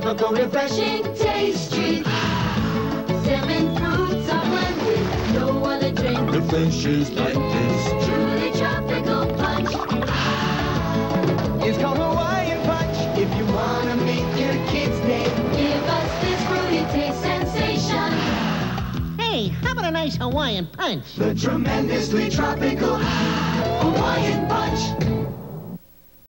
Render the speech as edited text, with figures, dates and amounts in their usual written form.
tropical, refreshing taste treat. 7 fruits are blended, no other drink refreshes like this. truly tropical punch. It's called Hawaiian Punch. If you wanna make your kid's day, Give us this fruity taste sensation. Hey, how about a nice Hawaiian punch? the tremendously tropical Hawaiian Punch.